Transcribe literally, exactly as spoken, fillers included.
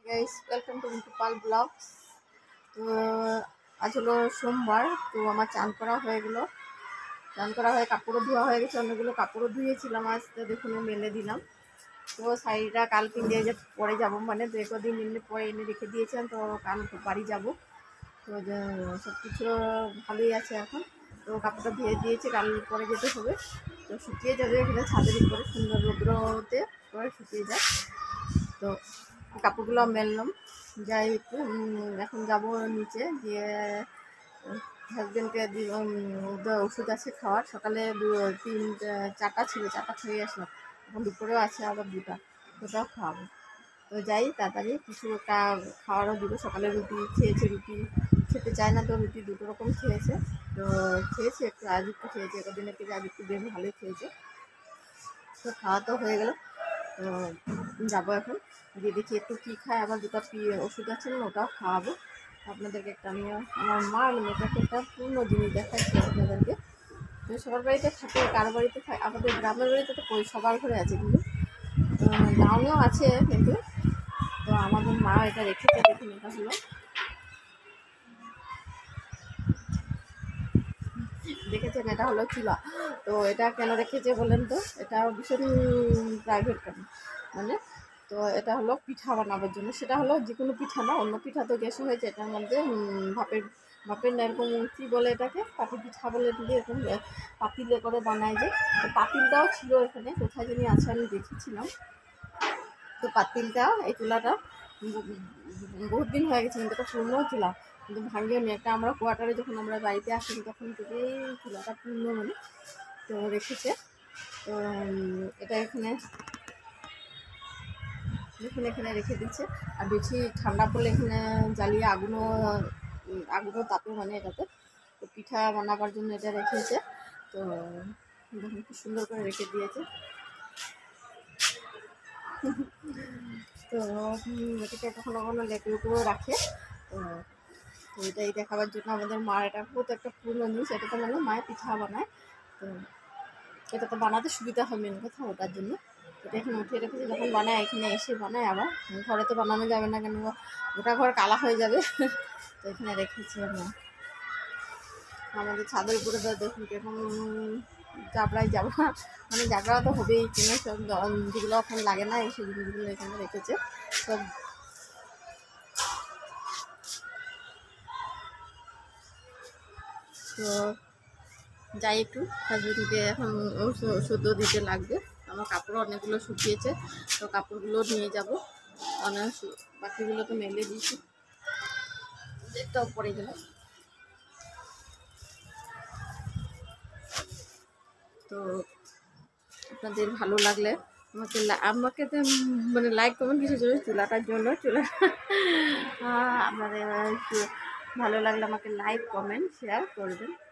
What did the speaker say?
Guys, welcome to Gopal blogs. তো আজ হলো সোমবার। তো আমার চান করা হয়ে গেলো, চান করা হয়ে কাপড়ও ধোয়া হয়ে গেছে। অনেকগুলো কাপড়ও ধুয়েছিলাম, আজ তো দেখুন মেলে দিলাম। তো শাড়িটা কাল কিনে যে পরে যাবো, মানে দু একদিন এমনি পরে এনে রেখে দিয়েছিলাম। তো কাল বাড়ি যাব। তো সব কিছু ভালোই আছে এখন। তো কাপড়টা ধুয়ে দিয়েছে, কাল পরে যেতে হবে। তো শুকিয়ে যাবে এখানে ছাদের উপরে, সুন্দর রৌদ্রতে পরে শুকিয়ে যায়। তো কাপড়গুলো মেললাম, যাই একটু এখন যাব নিচে গিয়ে হাজব্যান্ডকে ওষুধ আছে খাওয়ার। সকালে তিন চারটা ছিল, চারটা খেয়ে আসলাম। এখন দুপুরেও আছে আবার দুটা, দুটাও খাওয়াবো। তো যাই তাড়াতাড়ি কিছু একটা খাওয়ারও দিব। সকালে রুটি খেয়েছে, রুটি খেতে চায় না, তো রুটি দুটো রকম খেয়েছে। তো খেয়েছে একটু, আজ একটু খেয়েছে, একদিনের থেকে আজ একটু বেশ ভালোই খেয়েছে। তো খাওয়া তো হয়ে গেল। তো যাবো এখন গিয়ে দেখি একটু কী খায়। আবার দুটো ওষুধ আছে না, ওটাও খাওয়াবো আপনাদেরকে। একটা আমি আমার মা মেয়েটাকে একটা পূর্ণ জিনিস দেখাচ্ছি আপনাদেরকে। তো সবার বাড়িতে থাকে, কারো বাড়িতে থাকে, আমাদের গ্রামের বাড়িতে তো সবার ঘরে আছে, কিন্তু টাউনেও আছে কিন্তু। তো আমাদের মা এটা রেখেছে, দেখুন এটা হলো দেখেছেন, এটা হলো চুলা। তো এটা কেন রেখেছে বলেন তো? এটা ভীষণ প্রাইভেট কেন মানে, তো এটা হলো পিঠা বানাবার জন্য। সেটা হলো যে কোনো পিঠা না, অন্য পিঠা তো গ্যাসে হয়েছে, এটার মধ্যে ভাপের ভাপের না এরকম কী বলে এটাকে, পাতি পিঠা বলে, এরকম পাতিলে করে বানায় যে। তো পাতিলটাও ছিল এখানে, কোথায় জানি আছে, আমি দেখেছিলাম। তো পাতিলটা, এই চুলাটা বহুত দিন হয়ে গেছে, কিন্তু এটা পূর্ণ চুলা, কিন্তু ভাঙিও নি। একটা আমরা কোয়ার্টারে যখন আমরা বাড়িতে আসি তখন থেকেই চুলাটা পূর্ণ মানে তো রেখেছে। তো এটা এখানে দেখুন এখানে রেখে দিচ্ছে। আর বেশি ঠান্ডা পড়লে এখানে জ্বালিয়ে আগুনও আগুনও তাপে মানে এটাতে। তো পিঠা বানাবার জন্য এটা রেখেছে। তো দেখুন কি সুন্দর করে রেখে দিয়েছে। তো এটাকে কখনো কখনো লেকের উপরেও রাখে। তো তো এটাই দেখাবার জন্য আমাদের মার এটা বহুত একটা পুরনো জিনিস। এটা তো মানে মায়ের পিঠা বানায়। তো এটা তো বানাতে সুবিধা হয়, মেন কথা ওটার জন্য। এটা এখানে উঠিয়ে রেখেছে, যখন বানায় এখানে এসে বানায়। আবার ঘরে তো বানানো যাবে না, কেন গোটা ঘর কালা হয়ে যাবে। তো এখানে রেখেছে মা। আমাদের ছাদের উপরে তো দেখুন কেমন জাবড়াই জাবড়া, মানে জাবড়া তো হবেই, কিনে সব যেগুলো এখন লাগে না এই সেই জিনিসগুলো এখানে রেখেছে সব। তো যাই একটু, হাজবেন্ডকে এখন ওষুধও দিতে লাগবে। আমার কাপড় অনেকগুলো শুকিয়েছে, তো কাপড়গুলো নিয়ে যাব। অনেক বাকিগুলো তো মেলে দিয়েছি, একটাও পরে গেল। তো আপনাদের ভালো লাগলে আমাকে আমাকে তো মানে লাইক কমেন্ট কিছু জন্য চুলাটার জন্য চুলা আপনাদের ভালো লাগলে আমাকে লাইক কমেন্ট শেয়ার করবেন।